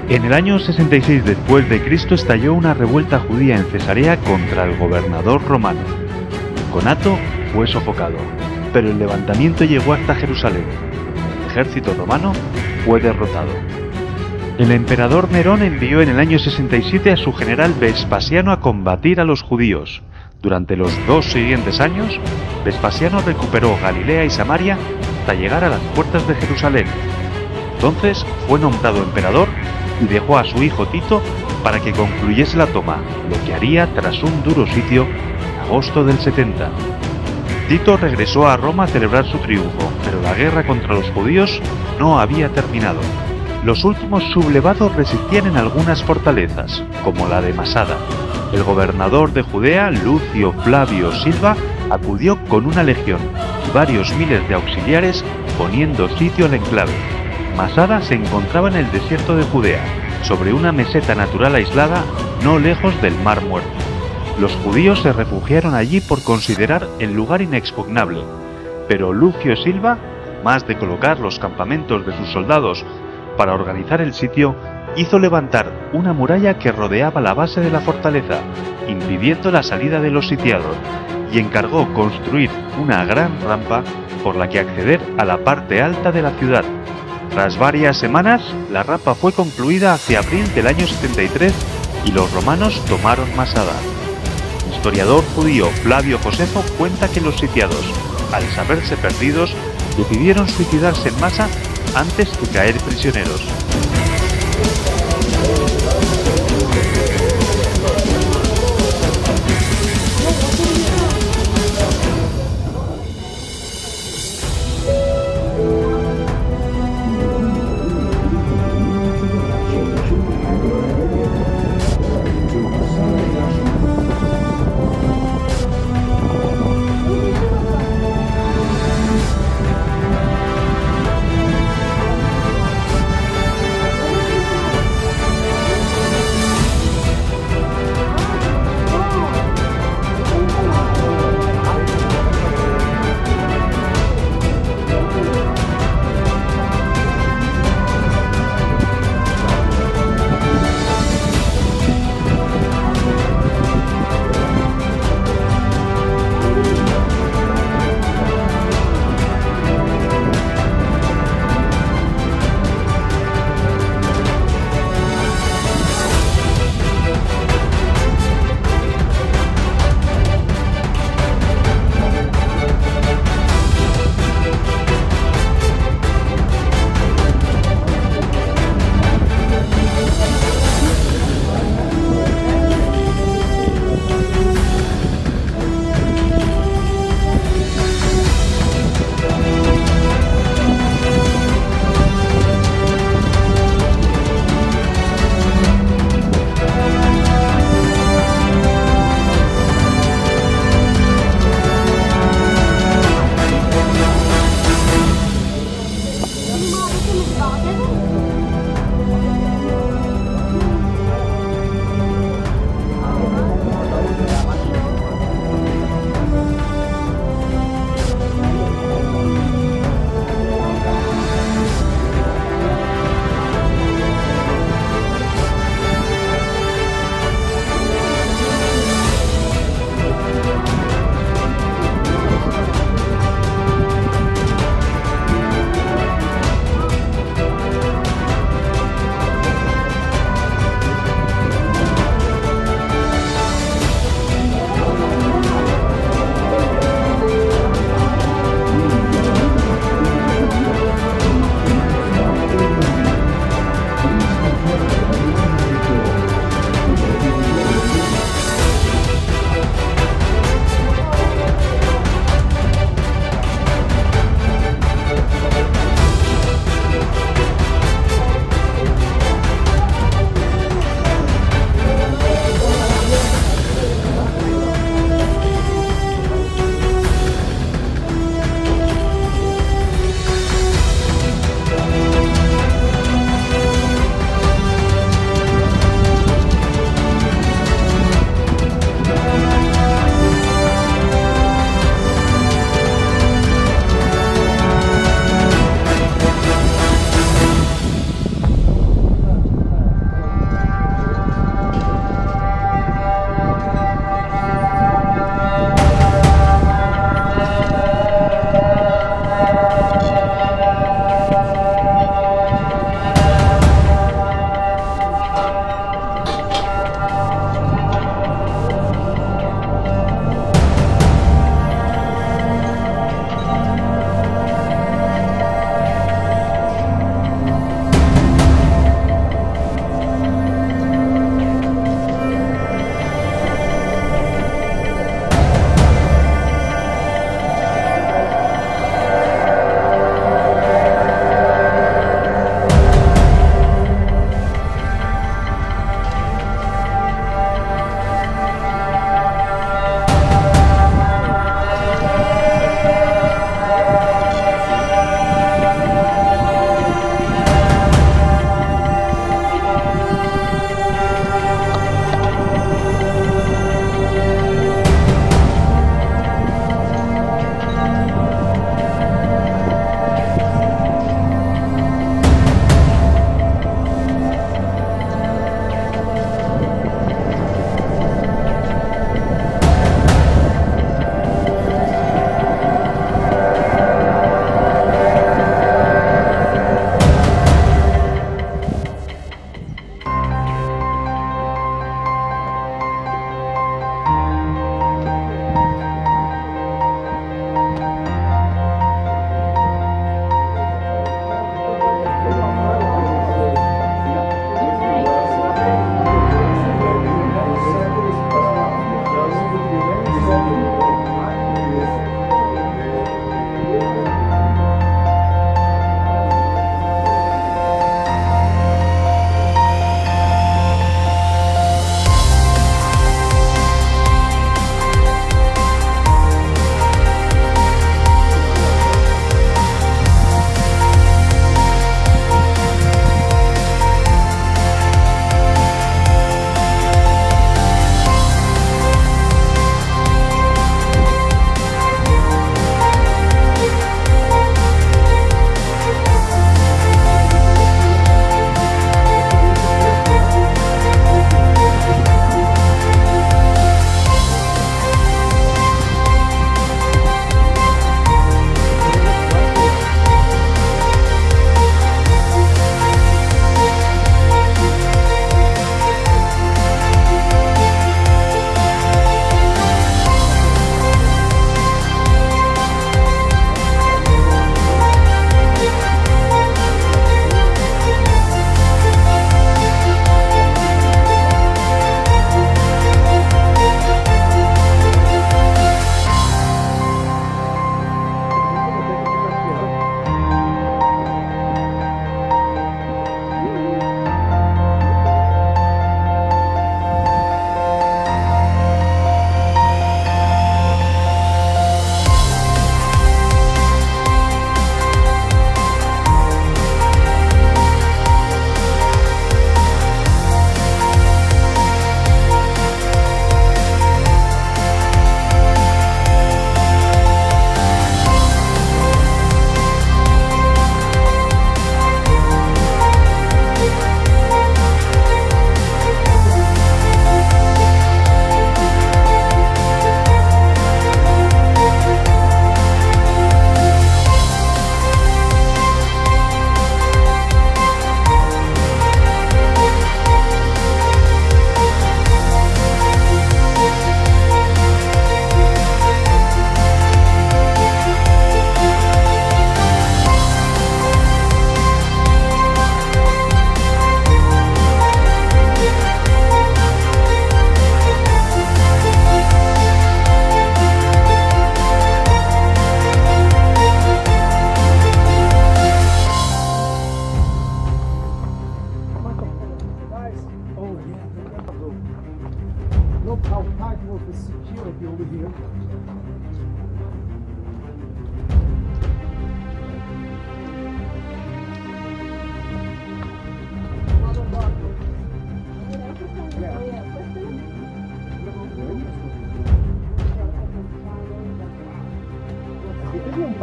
En el año 66 después de Cristo estalló una revuelta judía en Cesarea contra el gobernador romano. Conato fue sofocado, pero el levantamiento llegó hasta Jerusalén. El ejército romano fue derrotado. El emperador Nerón envió en el año 67 a su general Vespasiano a combatir a los judíos. Durante los 2 siguientes años, Vespasiano recuperó Galilea y Samaria hasta llegar a las puertas de Jerusalén. Entonces fue nombrado emperador y dejó a su hijo Tito para que concluyese la toma, lo que haría tras un duro sitio en agosto del 70. Tito regresó a Roma a celebrar su triunfo, pero la guerra contra los judíos no había terminado. Los últimos sublevados resistían en algunas fortalezas, como la de Masada. El gobernador de Judea, Lucio Flavio Silva, acudió con una legión y varios miles de auxiliares poniendo sitio al enclave. Masada se encontraba en el desierto de Judea, sobre una meseta natural aislada no lejos del Mar Muerto. Los judíos se refugiaron allí por considerar el lugar inexpugnable, pero Lucio Silva, más de colocar los campamentos de sus soldados para organizar el sitio, hizo levantar una muralla que rodeaba la base de la fortaleza, impidiendo la salida de los sitiados, y encargó construir una gran rampa por la que acceder a la parte alta de la ciudad. Tras varias semanas, la rampa fue concluida hacia abril del año 73 y los romanos tomaron Masada. El historiador judío Flavio Josefo cuenta que los sitiados, al saberse perdidos, decidieron suicidarse en masa antes de caer prisioneros.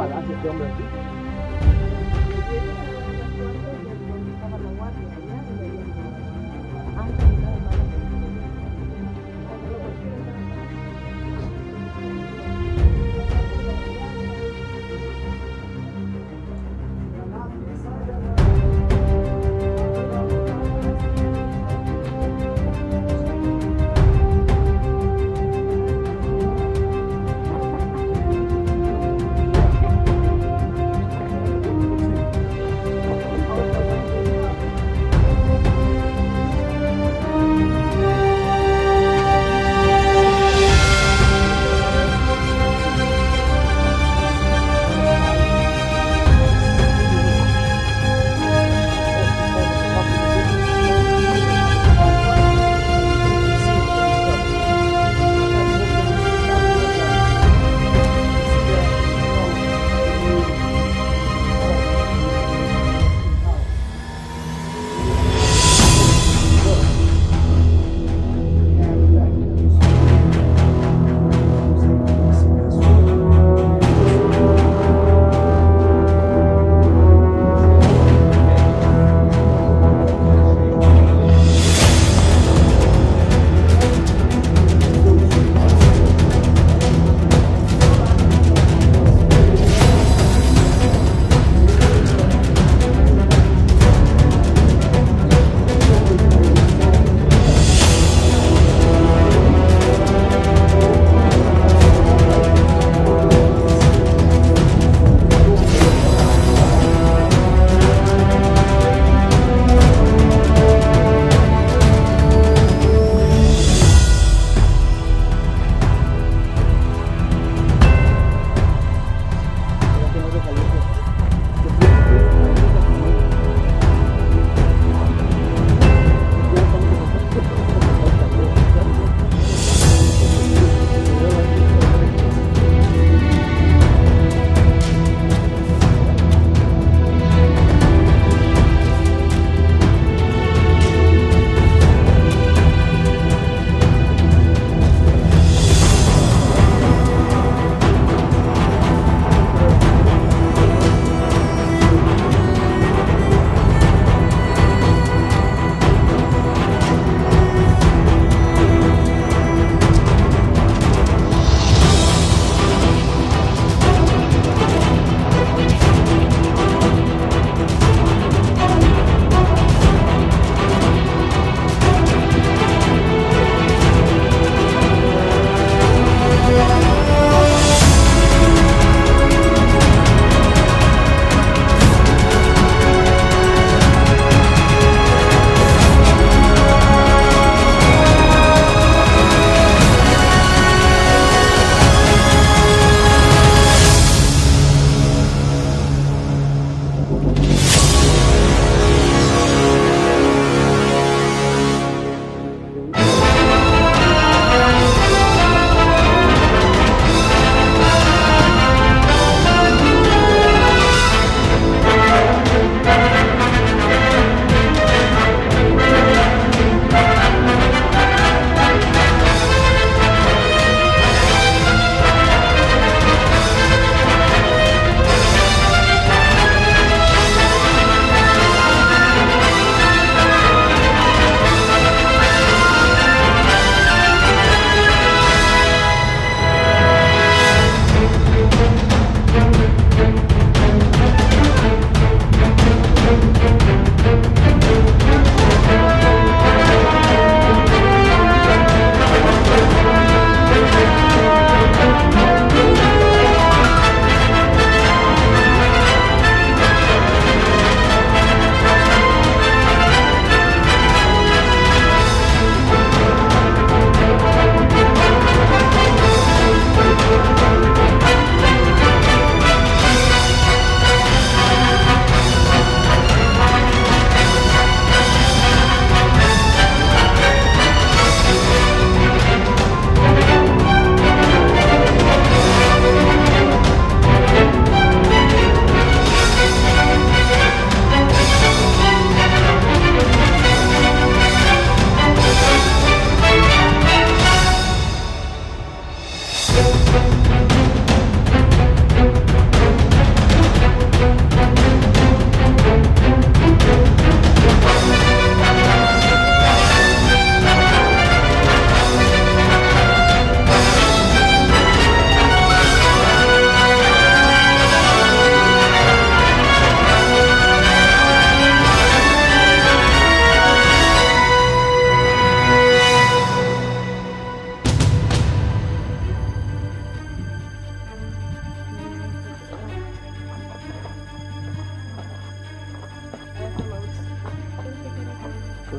balas este hombre aquí.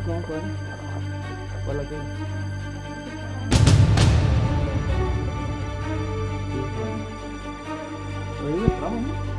¿Cómo fue? ¿Cuál la tiene? Sí, bueno. Oye, vamos, ¿no?